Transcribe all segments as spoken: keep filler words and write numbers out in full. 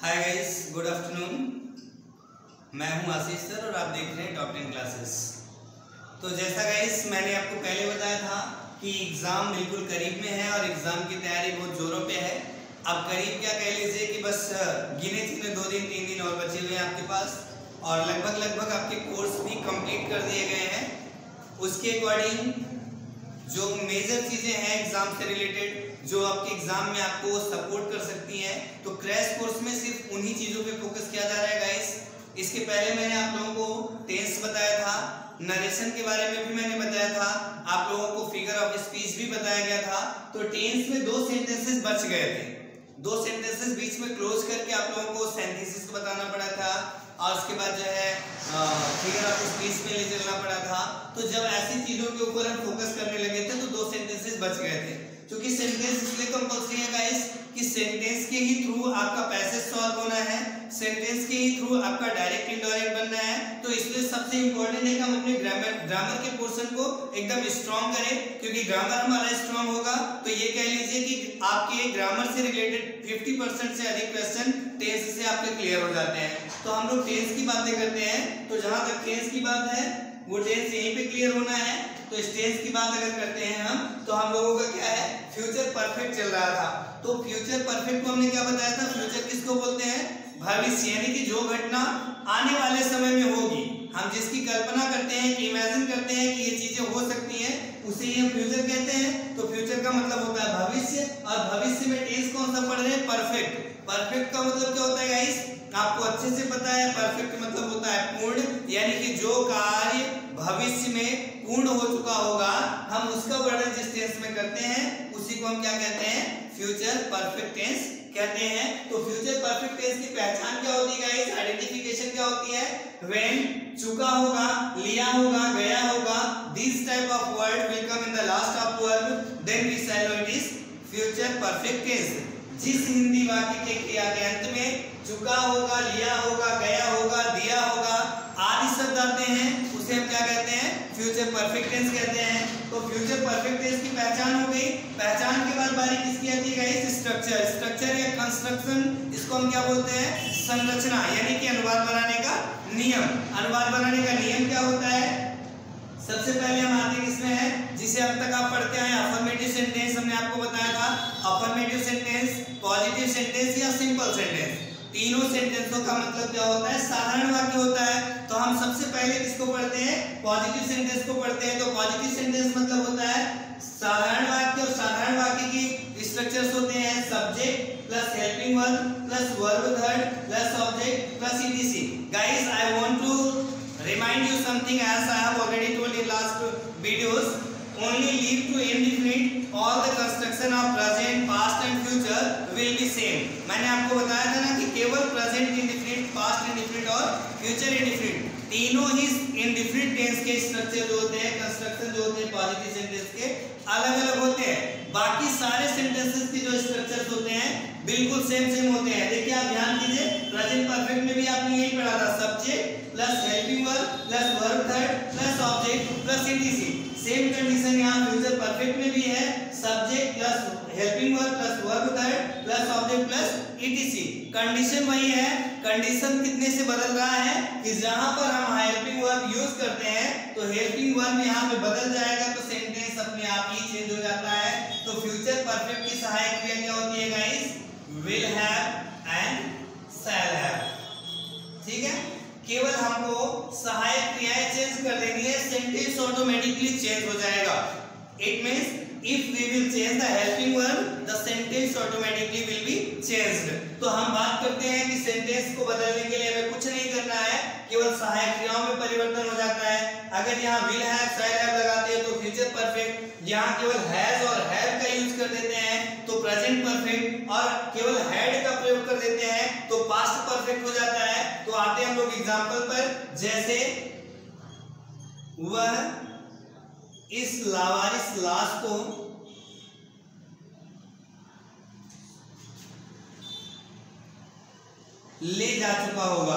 Hi guys, good afternoon. मैं हूं आशीष sir और आप देख रहे हैं टॉप टेन क्लासेस। तो जैसा गाइस मैंने आपको पहले बताया था कि एग्ज़ाम बिल्कुल करीब में है और एग्ज़ाम की तैयारी बहुत ज़ोरों पे है। अब करीब क्या कह लीजिए कि बस गिने चुने दो दिन तीन दिन और बचे हुए हैं आपके पास, और लगभग लगभग आपके कोर्स भी कंप्लीट कर दिए गए हैं। उसके अकॉर्डिंग जो मेजर चीज़ें हैं एग्ज़ाम से रिलेटेड, जो आपके एग्ज़ाम में आपको सपोर्ट कर सकती हैं, तो क्रैश कोर्स में सिर्फ उन्हीं चीज़ों पे फोकस किया जा रहा है गाइस। इसके पहले मैंने आप लोगों को टेंस बताया था, नरेशन के बारे में भी मैंने बताया था, आप लोगों को फिगर ऑफ स्पीच भी बताया गया था। तो टेंस में दो सेंटेंसेस बच गए थे, दो सेंटेंसेस बीच में क्लोज करके आप लोगों को सिंथेसिस को बताना पड़ा था, और उसके बाद जो है फिगर ऑफ स्पीच में ले चलना पड़ा था। तो जब ऐसी चीज़ों के ऊपर हम फोकस करने लगे थे तो दो सेंटेंसेस बच गए थे, क्योंकि सेंटेंस इसलिए कंपल्सरी है गाइस कि सेंटेंस के ही थ्रू आपका पैसेज सॉल्व होना है, सेंटेंस के ही थ्रू आपका डायरेक्ट इनडायरेक्ट बनना है। तो इसलिए सबसे इंपॉर्टेंट है कि हम अपने ग्रामर ग्रामर के पोर्शन को एकदम स्ट्रांग करें, क्योंकि ग्रामर हमारा स्ट्रांग होगा तो ये कह लीजिए कि आपके ग्रामर से रिलेटेड पचास परसेंट से अधिक क्वेश्चन टेंस से आपके क्लियर हो जाते हैं। तो हम लोग टेंस की बातें करते हैं, तो जहां तक टेंस की बात है वो टेंस यहीं पे क्लियर होना है। तो इस टेंस की बात अगर करते हैं हम, तो हम लोगों का क्या है, फ्यूचर परफेक्ट चल रहा था। तो फ्यूचर परफेक्ट को हमने क्या बताया था, फ्यूचर किसको बोलते हैं, भविष्य, यानी कि जो घटना आने वाले समय में होगी, हम जिसकी कल्पना करते हैं कि इमेजिन करते हैं कि ये चीजें हो सकती हैं, उसे ही हम फ्यूचर कहते हैं। तो फ्यूचर का मतलब होता है भविष्य, और भविष्य में टेंस कौन सा पढ़ रहे हैं, परफेक्ट। परफेक्ट का मतलब क्या होता है गाइस, आपको अच्छे से पता है, परफेक्ट मतलब होता है पूर्ण, यानी कि जो कार्य भविष्य में पूर्ण हो चुका होगा, हम उसका वर्णन जिस टेंस में करते हैं उसी को हम क्या कहते हैं, फ्यूचर परफेक्ट टेंस कहते हैं। तो फ्यूचर परफेक्ट टेंस की पहचान क्या होती है गाइस, आइडेंटिफिकेशन क्या होती है, व्हेन चुका होगा, लिया होगा, गया होगा, this type of word will come in the last of verb, then we say know it is future perfect tense. जिस हिंदी वाक्य के क्रिया के अंत में चुका होगा, लिया होगा, गया होगा, दिया होगा आदि शब्द आते हैं, उसे हम क्या कहते हैं, फ्यूचर परफेक्ट टेंस कहते हैं। तो फ्यूचर परफेक्ट टेंस की पहचान हो गई। पहचान के बाद बारी किसकी आती है गाइस, स्ट्रक्चर। स्ट्रक्चर या कंस्ट्रक्शन, इसको हम क्या बोलते हैं, संरचना, यानी कि अनुवाद बनाने का नियम। अनुवाद बनाने का नियम क्या होता है, सबसे पहले हम आते हैं किसमें है, जिसे अब तक आप पढ़ते आए, अफर्मेटिव सेंटेंस। हमने आपको बताया था अफर्मेटिव सेंटेंस, पॉजिटिव सेंटेंस या सिंपल सेंटेंस। तीनों सेंटेंसों का मतलब क्या होता है, साधारण वाक्य होता है। तो हम सबसे पहले किसको पढ़ते हैं, पॉजिटिव सेंटेंस को पढ़ते हैं। तो पॉजिटिव सेंटेंस मतलब होता है साधारण वाक्य, और साधारण वाक्य की स्ट्रक्चर्स होते हैं subject plus helping verb plus verb third plus object plus etc. Guys, I want to remind you something, as I have already told in last videos, only leave to indefinite, all the construction of present, past and future will be same। मैंने आपको बताया था ना कि केवल present indefinite, past indefinite और future indefinite, तीनों ही indefinite tense के स्ट्रक्चर जो होते हैं, कंस्ट्रक्शन जो होते हैं पॉजिटिव सेंटेंस के अलग अलग होते हैं। बाकी सारे सेंटेंसेस के जो स्ट्रक्चर्स होते हैं बिल्कुल सेम सेम होते हैं। देखिए आप ध्यान दीजिए, प्रेजेंट परफेक्ट में भी आपने यही पढ़ा था, subject plus helping verb plus verb third plus object plus etc. Same condition यहाँ फ्यूचर परफेक्ट में भी है, subject plus helping verb plus verb third plus object plus etc. Condition वही है, कंडीशन कितने से बदल रहा है कि जहां पर हम हेल्पिंग वर्ब यूज करते हैं तो हेल्पिंग वर्ब यहाँ पे बदल जाएगा, तो सेंटेंस अपने आप ही चेंज हो जाता है। तो फ्यूचर परफेक्ट की सहायक क्रिया क्या होती है guys, will have and shall have. ठीक है, केवल हमको सहायक क्रियाएं चेंज कर देनी है, सेंटेंस ऑटोमेटिकली चेंज हो जाएगा। It means if we will change the helping verb, the sentence automatically will be changed। तो हम बात करते हैं कि सेंटेंस को बदलने के लिए हमें कुछ नहीं करना है, केवल सहायक क्रियाओं में परिवर्तन हो जाता है। अगर यहाँ will have, shall have लगाते हैं तो फ्यूचर परफेक्ट, यहाँ केवल has और have का यूज कर देते हैं तो प्रेजेंट परफेक्ट, और केवल had का प्रयोग कर देते हैं तो पास्ट परफेक्ट हो जाता है। तो आते हैं हम लोग एग्जाम्पल पर, जैसे वह इस लावारिस लाश को ले जा चुका होगा।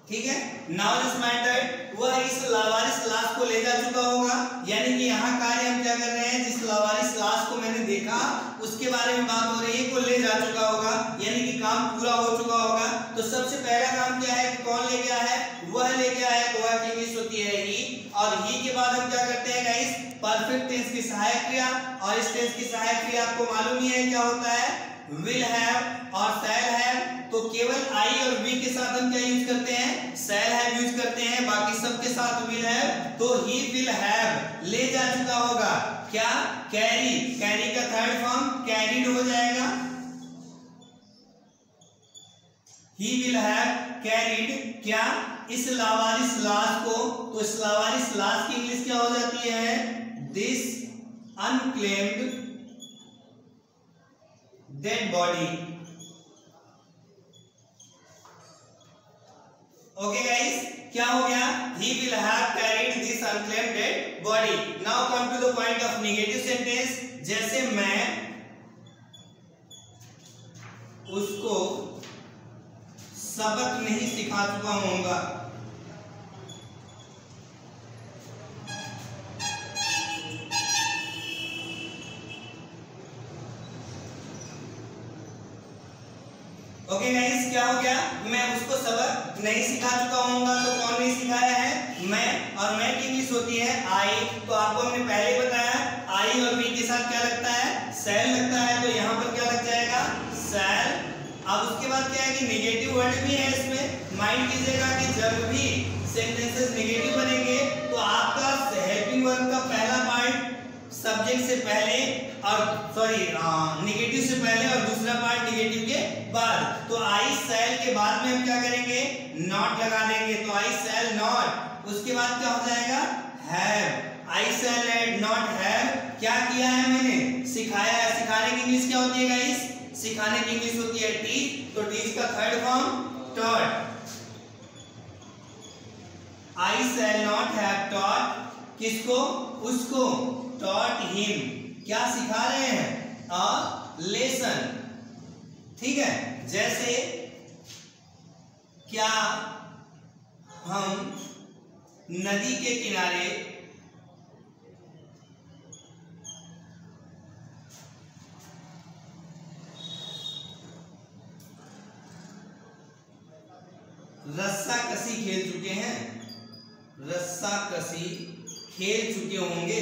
ठीक है। नाउ दिस मेथड वह इस लावारिस लाश को ले जा चुका होगा, यानी कि यहाँ कार्य हम क्या कर रहे हैं, जिस लावारिस लाश को मैंने देखा उसके बारे में बात हो रही है, को ले जा चुका होगा, यानी कि काम पूरा हो चुका होगा। तो सबसे पहला काम क्या है कि कौन ले गया है, वह ले गया है, तो वह की इंग्लिश होती है ही, और ही के बाद हम क्या करते हैं गाइस, परफेक्ट टेंस की सहायक क्रिया, और इस टेंस की सहायक क्रिया आपको मालूम ही है क्या होता है, विल हैव और शैल हैव। तो केवल आई और वी के साथ हम क्या यूज करते हैं, शैल हैव यूज करते हैं, बाकी सब के साथ विल हैव। तो ही विल हैव ले जा चुका होगा क्या, कैरी, कैरी का थर्ड फॉर्म कैरीड हो जाएगा, ही विल हैव कैरीड क्या, इस लावारिस लाश को। तो इस लावारिस लाश की इंग्लिश क्या हो जाती है, this unclaimed dead body. Okay guys, क्या हो गया, he will have carried this unclaimed dead body. Now come to the point of negative sentence. जैसे मैं उसको सबक नहीं सिखा चुका होऊंगा, ओके गाइस, क्या हो गया, मैं उसको सबक नहीं सिखा चुका होऊंगा। तो कौन नहीं सिखाया है, मैं, और मैं की इंग्लिश होती है आई। तो आपको हमने पहले ही बताया आई और वी के साथ क्या लगता है, शैल लगता है, तो यहाँ पर क्या लग जाएगा, शैल। अब उसके बाद क्या है कि नेगेटिव वर्ड भी है इसमें, माइंड कीजिएगा कि जब भी सेंटेंसेस नेगेटिव बनेंगे तो आपका हेल्पिंग वर्ब का पहला पार्ट सब्जेक्ट से पहले, और सॉरी नेगेटिव से पहले और दूसरा पार्ट नेगेटिव के बाद। तो आई शैल के बाद में हम क्या करेंगे, नॉट लगा देंगे। तो आई शैल नॉट, उसके बाद क्या हो जाएगा, have. I shall had not have क्या किया है, मैंने सिखाया है। सिखाने की इंग्लिश क्या होती है गाइस, सिखाने की इंग्लिश होती है टीच। तो टीच का third form taught. I shall not have taught किसको, उसको, टॉट हिम क्या सिखा रहे हैं, अ लेसन। ठीक है, जैसे क्या हम नदी के किनारे रस्सा कसी खेल चुके हैं, रस्सा कसी खेल चुके होंगे।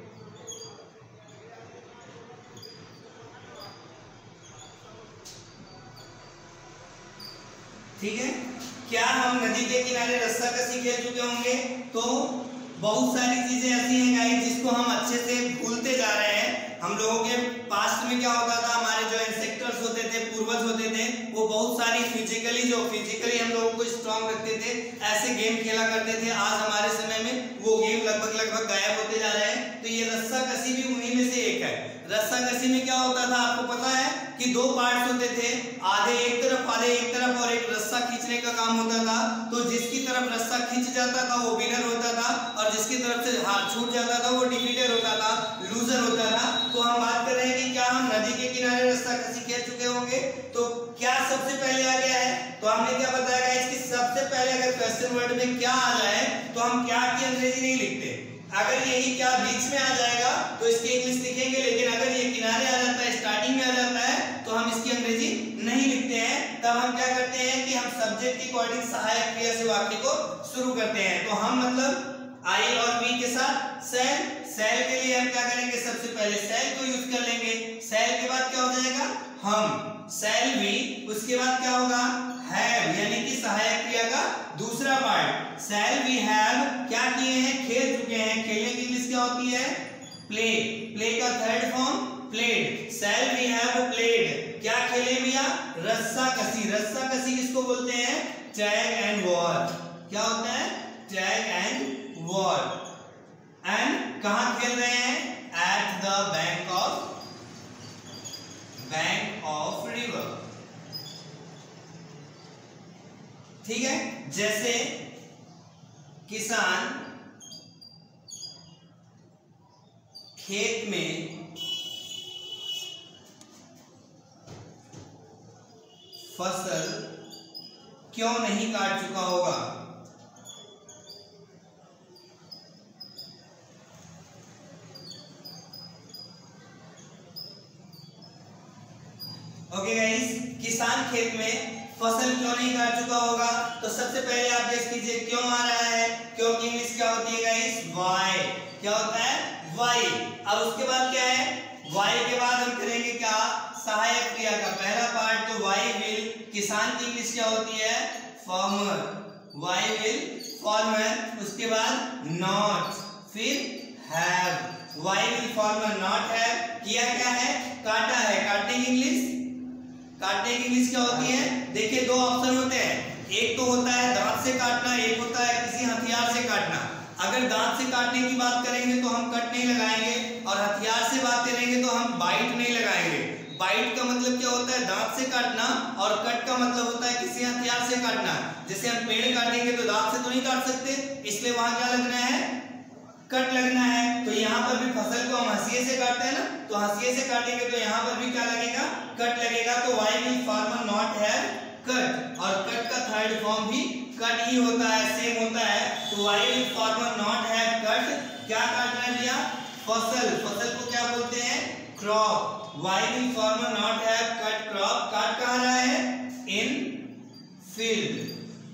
ठीक है, क्या हम नदी के किनारे रस्सा कसी खेल चुके होंगे। तो बहुत सारी चीजें ऐसी हैं गाइस जिसको हम अच्छे से भूलते जा रहे हैं। हम लोगों के पास्ट में क्या होता था, हमारे जो एंसेस्टर्स होते थे, पूर्वज होते थे, वो बहुत सारी फिजिकली जो फिजिकली हम लोगों को स्ट्रांग रखते थे, ऐसे गेम खेला करते थे। आज हमारे समय में वो गेम लगभग लगभग गायब होते जा रहे हैं। तो ये रस्सा कसी भी उन्हीं में से एक है। रस्सा कसी में क्या होता था, आपको पता है कि दो पार्ट्स होते थे, आधे एक तरफ आधे एक तरफ, और एक रस्सा खींचने का काम होता था। तो जिसकी तरफ रस्सा खींच जाता था वो विनर होता था, और जिसकी तरफ से हाथ छूट जाता था वो डिफीटर होता था, लूजर होता था। तो हम बात कर रहे हैं कि क्या हम नदी के किनारे रस्सा कसी खेल चुके होंगे। तो क्या सबसे पहले आ गया है, तो हमने क्या बताया इसकी सबसे पहले अगर क्वेश्चन वर्ड में क्या आ जाए तो हम क्या की अंग्रेजी नहीं लिखते। अगर यही क्या बीच में आ जाएगा तो इसकी इंग्लिश लिखेंगे, लेकिन अगर ये किनारे आ जाता है, स्टार्टिंग में आ जाता है, तो हम इसकी अंग्रेजी नहीं लिखते हैं। तब हम क्या करते हैं कि हम सब्जेक्ट के अकॉर्डिंग सहायक क्रिया से वाक्य को शुरू करते हैं। तो हम मतलब आई और वी के साथ शैल, शैल के लिए हम क्या करेंगे, सबसे पहले शैल को यूज कर लेंगे। शैल के बाद क्या हो जाएगा, हम, शैल वी, उसके बाद क्या होगा, हैव, यानी कि सहायक क्रिया का दूसरा पार्ट। शैल वी हैव क्या किए हैं, खेल चुके हैं। खेलने की इंग्लिश क्या होती है, प्ले। प्ले का third form played. Shall we have played क्या खेले भैया, रस्सा कसी। रस्सा कसी किसको बोलते हैं, टैग एंड वॉर। क्या होता है, टैग एंड वॉर। एंड कहां खेल रहे हैं, at the bank of bank of river. ठीक है, जैसे किसान खेत में फसल क्यों नहीं काट चुका होगा। ओके गाइस, किसान खेत में फसल क्यों नहीं काट चुका होगा? तो सबसे पहले आप गेस कीजिए क्यों आ रहा है? क्योंकि इंग्लिश क्या होती है गाइस? वाई। क्या होता है? वाई। अब उसके बाद क्या है? वाई के बाद हम करेंगे क्या? सहायक क्रिया का पहला पार्ट, तो वाई विल। किसान की इंग्लिश क्या होती है? फार्मर। Why will farmer. उसके बाद नॉट, फिर have. Why will farmer not have. किया क्या है? काटा है। काटने की इंग्लिश, काटने की इंग्लिश क्या होती है? देखिए दो ऑप्शन होते हैं, एक तो होता है दांत से काटना, एक होता है किसी हथियार से काटना। अगर दांत से काटने की बात करेंगे तो हम कट नहीं लगाएंगे, और हथियार से बात करेंगे तो हम बाइट नहीं लगाएंगे। बाइट का मतलब क्या होता है? दांत से काटना, और कट का मतलब होता है किसी हथियार से काटना। जैसे हम पेड़ काटेंगे तो दांत से तो नहीं काट सकते, इसलिए वहां क्या लगना है? कट लगना है। तो यहाँ पर भी फसल को हम हंसिए से काटते हैं ना, तो हंसिए से काटेंगे तो यहाँ पर भी क्या लगेगा? कट लगेगा। तो why will farmer not have cut, और कट का थर्ड फॉर्म भी कट ही होता है, सेम होता है। तो why will farmer not have cut, क्या काटना दिया? फसल। फसल को क्या बोलते हैं? Crop. Why will farmer not have cut crop, काट कहाँ रहा है? In field.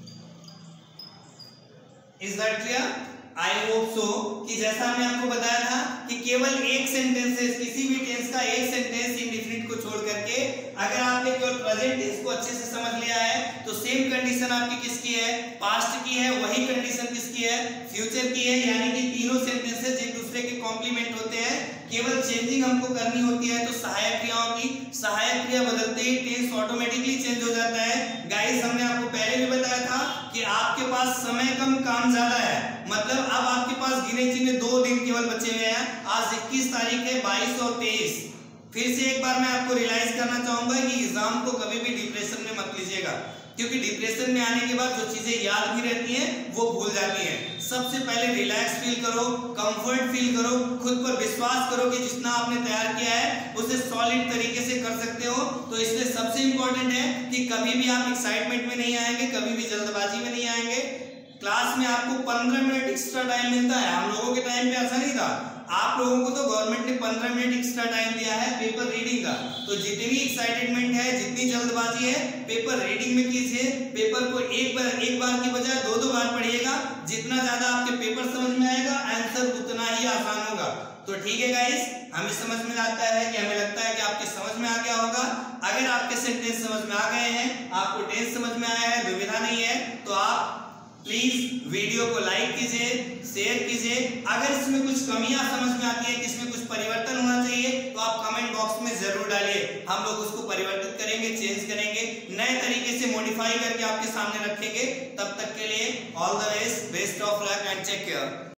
Is that clear? I hope so कि जैसा हमने आपको बताया था कि केवल एक सेंटेंस से, किसी भी टेंस का एक सेंटेंस इंडेफिनिट को छोड़ करके अगर आपने केवल प्रेजेंट टेंस को अच्छे से समझ लिया है तो सेम कंडीशन आपकी किसकी है? पास्ट की है। वही कंडीशन किसकी है? फ्यूचर की है। यानी कि तीनों सेंटेंसेस एक दूसरे के कॉम्प्लीमेंट होते हैं, केवल चेंजिंग हमको करनी होती है। तो सहायक क्रियाओं की सहायक क्रिया बदलते ही टेंस ऑटोमेटिकली चेंज हो जाता है। गाइस हमने आपको पहले भी बताया था कि आपके पास समय कम काम ज्यादा है, मतलब अब आपके पास गिने चुने दो दिन केवल बचे हुए हैं। आज इक्कीस तारीख है, बाईस और तेईस। फिर से एक बार मैं आपको रियलाइज करना चाहूंगा कि एग्जाम को कभी भी डिप्रेशन में मत लीजिएगा, क्योंकि डिप्रेशन में आने के बाद जो चीजें याद भी रहती हैं वो भूल जाती हैं। सबसे पहले रिलैक्स फील करो, कंफर्ट फील करो, खुद पर विश्वास करो कि जितना आपने तैयार किया है उसे सॉलिड तरीके से कर सकते हो। तो इसलिए सबसे इंपॉर्टेंट है कि कभी भी आप एक्साइटमेंट में नहीं आएंगे, कभी भी जल्दबाजी में नहीं आएंगे। क्लास में आपको पंद्रह मिनट एक्स्ट्रा टाइम मिलता है, हम लोगों के टाइम पे ऐसा नहीं था। आप लोगों को तो गवर्नमेंट ने पंद्रह मिनट एक्स्ट्रा टाइम दिया है पेपर रीडिंग का। तो जितनी एक्साइटमेंट है, जितनी जल्दबाजी है, पेपर रीडिंग में कीजिए। पेपर को एक बार एक बार की बजाय दो दो बार पढ़िएगा। जितना ज्यादा आपके पेपर समझ में आएगा, आंसर उतना ही आसान होगा। तो ठीक है गाइस, हमें समझ में आता है कि हमें लगता है कि आपके समझ में आ गया होगा। अगर आपके सेंटेंस समझ में आ गए हैं, आपको टेंस समझ में आया है, दुविधा नहीं है, तो आप प्लीज वीडियो को लाइक कीजिए, शेयर कीजिए। अगर इसमें कुछ कमियां समझ में आती है कि इसमें कुछ परिवर्तन होना चाहिए तो आप कमेंट बॉक्स में जरूर डालिए, हम लोग उसको परिवर्तित करेंगे, चेंज करेंगे, नए तरीके से मॉडिफाई करके आपके सामने रखेंगे। तब तक के लिए all the best, best of luck and take care.